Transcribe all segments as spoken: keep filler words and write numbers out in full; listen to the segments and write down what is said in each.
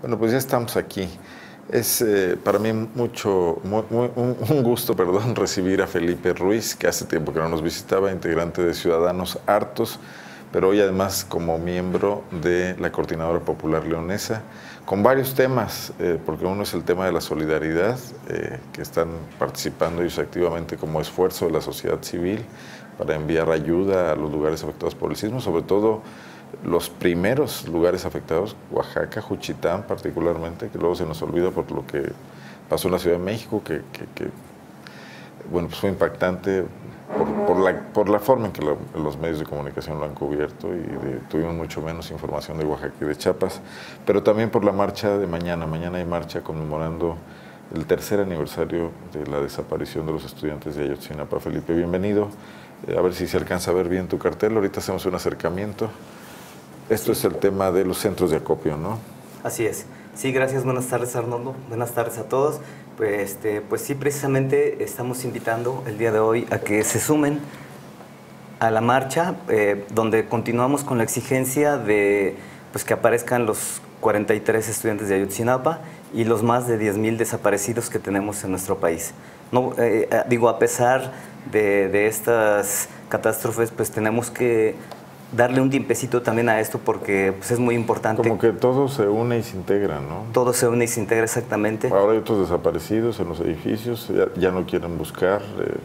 Bueno, pues ya estamos aquí. Es eh, para mí mucho, muy, muy, un, un gusto, perdón, recibir a Felipe Ruiz, que hace tiempo que no nos visitaba, integrante de Ciudadanos Hartos, pero hoy además como miembro de la Coordinadora Popular Leonesa, con varios temas, eh, porque uno es el tema de la solidaridad, eh, que están participando ellos activamente como esfuerzo de la sociedad civil para enviar ayuda a los lugares afectados por el sismo, sobre todo los primeros lugares afectados, Oaxaca, Juchitán particularmente, que luego se nos olvida por lo que pasó en la Ciudad de México, que, que, que bueno, pues fue impactante por, por, la, por la forma en que la, los medios de comunicación lo han cubierto y de, tuvimos mucho menos información de Oaxaca y de Chiapas, pero también por la marcha de mañana. Mañana hay marcha conmemorando el tercer aniversario de la desaparición de los estudiantes de Ayotzinapa. Felipe, bienvenido. A ver si se alcanza a ver bien tu cartel. Ahorita hacemos un acercamiento. Esto sí. Es el tema de los centros de acopio, ¿no? Así es. Sí, gracias. Buenas tardes, Arnoldo. Buenas tardes a todos. Pues, este, pues sí, precisamente estamos invitando el día de hoy a que se sumen a la marcha, eh, donde continuamos con la exigencia de pues, que aparezcan los cuarenta y tres estudiantes de Ayotzinapa y los más de diez mil desaparecidos que tenemos en nuestro país. No, eh, digo, a pesar de, de estas catástrofes, pues tenemos que darle un tiempecito también a esto porque pues, es muy importante. Como que todo se une y se integra, ¿no? Todo se une y se integra, exactamente. Ahora hay otros desaparecidos en los edificios, ya, ya no quieren buscar, eh,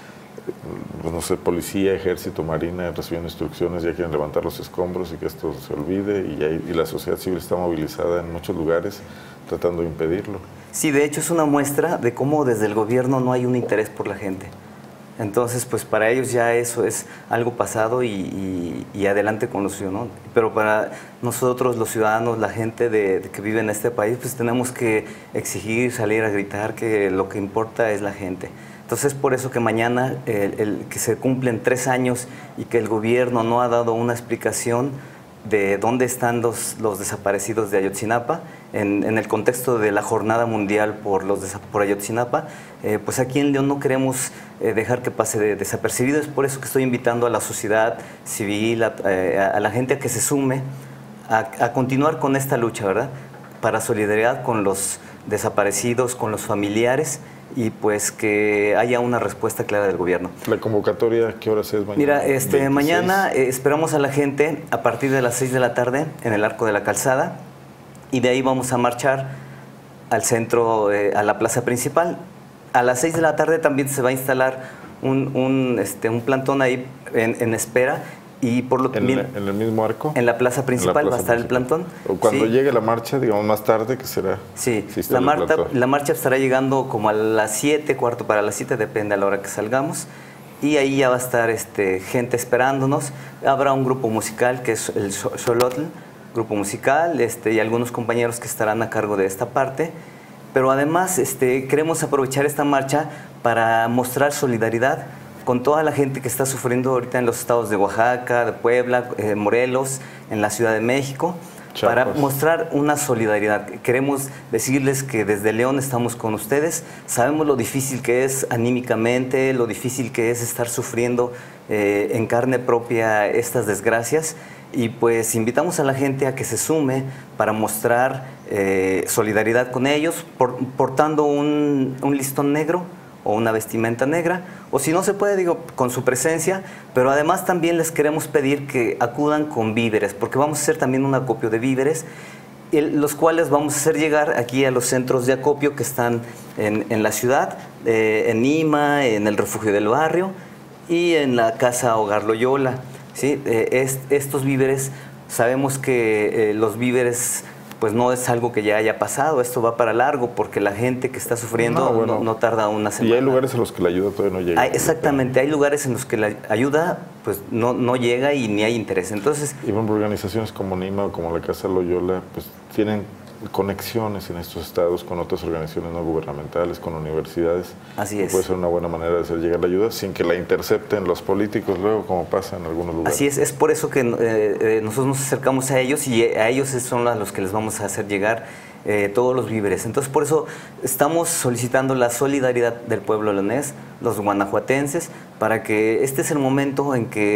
pues, no sé, policía, ejército, marina recibiendo instrucciones, ya quieren levantar los escombros y que esto se olvide y, hay, y la sociedad civil está movilizada en muchos lugares tratando de impedirlo. Sí, de hecho es una muestra de cómo desde el gobierno no hay un interés por la gente. Entonces, pues para ellos ya eso es algo pasado y, y, y adelante con los ciudadanos. Pero para nosotros, los ciudadanos, la gente de, de que vive en este país, pues tenemos que exigir, salir a gritar que lo que importa es la gente. Entonces, por eso que mañana, el, el, que se cumplen tres años y que el gobierno no ha dado una explicación de dónde están los, los desaparecidos de Ayotzinapa, en, en el contexto de la Jornada Mundial por, los por Ayotzinapa, eh, pues aquí en León no queremos eh, dejar que pase de desapercibido. Es por eso que estoy invitando a la sociedad civil, a, a, a la gente a que se sume, a, a continuar con esta lucha, ¿verdad? Para solidaridad con los desaparecidos, con los familiares, y pues que haya una respuesta clara del gobierno. ¿La convocatoria qué horas es mañana? Mira, este, veintiséis. Mañana eh, esperamos a la gente a partir de las seis de la tarde en el Arco de la Calzada y de ahí vamos a marchar al centro, eh, a la plaza principal. A las seis de la tarde también se va a instalar un, un, este, un plantón ahí en, en espera. Y por lo ¿En, bien, ¿En el mismo arco? En la plaza principal la plaza va a estar principal. El plantón. O cuando sí. llegue la marcha, digamos más tarde, ¿qué será? Sí, si la, marcha, la marcha estará llegando como a las siete, cuarto para las siete, depende a la hora que salgamos. Y ahí ya va a estar este, gente esperándonos. Habrá un grupo musical que es el Xolotl, grupo musical, este, y algunos compañeros que estarán a cargo de esta parte. Pero además este, queremos aprovechar esta marcha para mostrar solidaridad con toda la gente que está sufriendo ahorita en los estados de Oaxaca, de Puebla, eh, Morelos, en la Ciudad de México, Chiapas, para mostrar una solidaridad. Queremos decirles que desde León estamos con ustedes, sabemos lo difícil que es anímicamente, lo difícil que es estar sufriendo eh, en carne propia estas desgracias, y pues invitamos a la gente a que se sume para mostrar eh, solidaridad con ellos, por, portando un, un listón negro o una vestimenta negra, o si no se puede, digo, con su presencia, pero además también les queremos pedir que acudan con víveres, porque vamos a hacer también un acopio de víveres, el, los cuales vamos a hacer llegar aquí a los centros de acopio que están en, en la ciudad, eh, en Ima, en el Refugio del Barrio y en la Casa Hogar Loyola. ¿Sí? Eh, es, estos víveres, sabemos que eh, los víveres pues no es algo que ya haya pasado, esto va para largo porque la gente que está sufriendo no, bueno, no, no tarda una semana. Y hay lugares en los que la ayuda todavía no llega. Hay, exactamente, hay lugares en los que la ayuda pues no, no llega y ni hay interés. Entonces, y bueno, organizaciones como NIMA o como la Casa Loyola pues tienen conexiones en estos estados con otras organizaciones no gubernamentales, con universidades. Así es. Puede ser una buena manera de hacer llegar la ayuda sin que la intercepten los políticos luego, como pasa en algunos lugares. Así es, es por eso que eh, eh, nosotros nos acercamos a ellos y a ellos son a los que les vamos a hacer llegar eh, todos los víveres. Entonces, por eso estamos solicitando la solidaridad del pueblo leonés, los guanajuatenses, para que este es el momento en que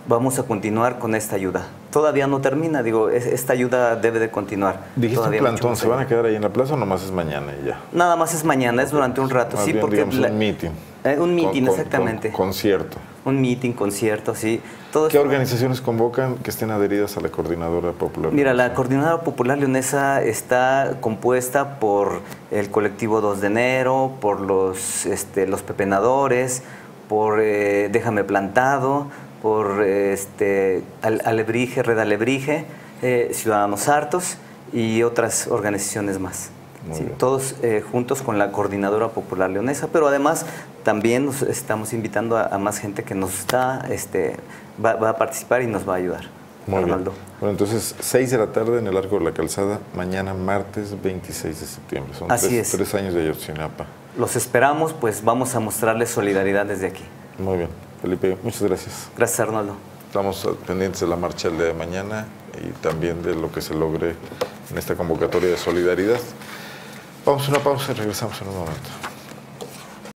vamos a continuar con esta ayuda. Todavía no termina, digo, esta ayuda debe de continuar. Dijiste Todavía un plantón, ¿se van a quedar ahí en la plaza o nomás es mañana y ya? Nada más es mañana, es durante un rato, más sí, bien, porque... digamos, la, un meeting. Eh, un meeting, con, exactamente. Con, concierto. Un meeting, concierto, sí. Todo ¿Qué esto, organizaciones convocan que estén adheridas a la Coordinadora Popular? Mira, la Coordinadora Popular Leonesa está compuesta por el colectivo dos de enero, por los, este, los pepenadores, por eh, Déjame Plantado, por este, Alebrije, Red Alebrije, eh, Ciudadanos Hartos y otras organizaciones más. Sí, todos eh, juntos con la Coordinadora Popular Leonesa, pero además también nos estamos invitando a, a más gente que nos está, este, va, va a participar y nos va a ayudar. Muy Arnoldo. bien. Bueno, entonces, seis de la tarde en el Arco de la Calzada, mañana martes veintiséis de septiembre. Son Así tres, es. tres años de Ayotzinapa. Los esperamos, pues vamos a mostrarles solidaridad desde aquí. Muy bien. Felipe, muchas gracias. Gracias, Arnoldo. Estamos pendientes de la marcha el día de mañana y también de lo que se logre en esta convocatoria de solidaridad. Vamos a una pausa y regresamos en un momento.